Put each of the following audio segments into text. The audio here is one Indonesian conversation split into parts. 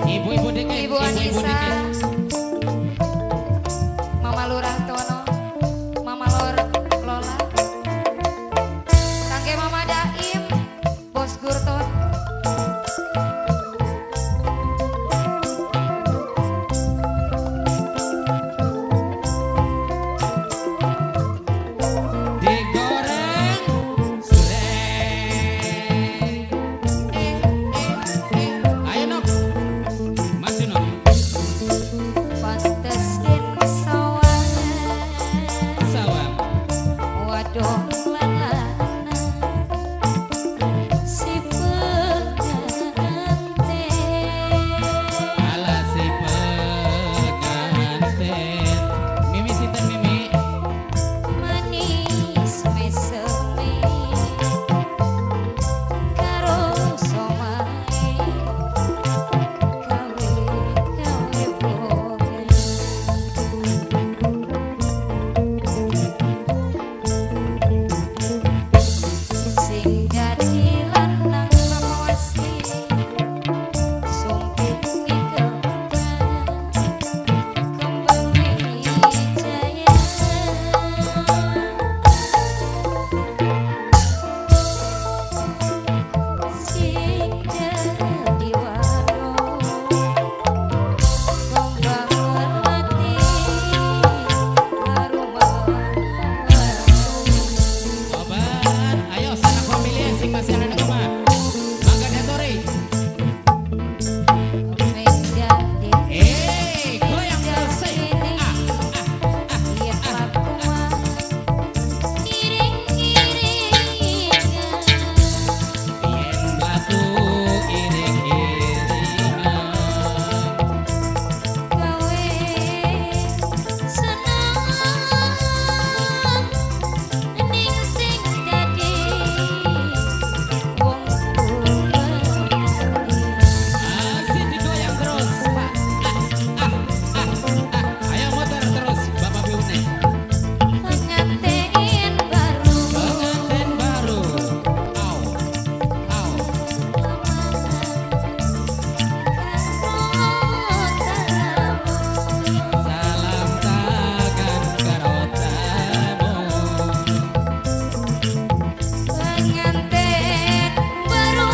Ibu-ibu dikit, Ibu ibu-ibu Anissa, dikit. Mama Lurah Tono, Mama Lor Lola, Kangge Mama Daim, Bos Gurton. Digoreng sreng. Ayo nok, masih nok. Panteskeun sawah, Sawah. wadon lanana, si pengantin. Ala si pengantin. Mimi sinten Mimi? Manis mesemi karo somae gawe boga sing dadi lanang mamawasi sumpit ngiketan kembang wijaya. Sing dadi waro kembang melati Obat. Ayo sanak familia sing masih ada di rumah. Mangga Datori. Goyang terus. Yen batu iring-iringan. Asik digoyang terus, Pak. Ayo motor terus, Bapak Ibu nih. Pengantin baru Pengantin baru. Au. Au. Salam tangan karotamu. pengantin baru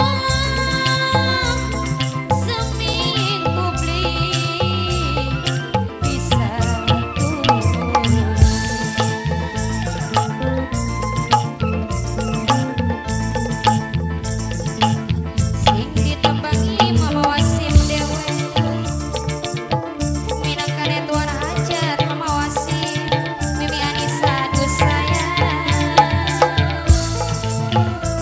seminggu beli bisa turun sing ditembangi mama wasim dewe minangkane tuan hajat mama wasim Mimi Anissa dus sayang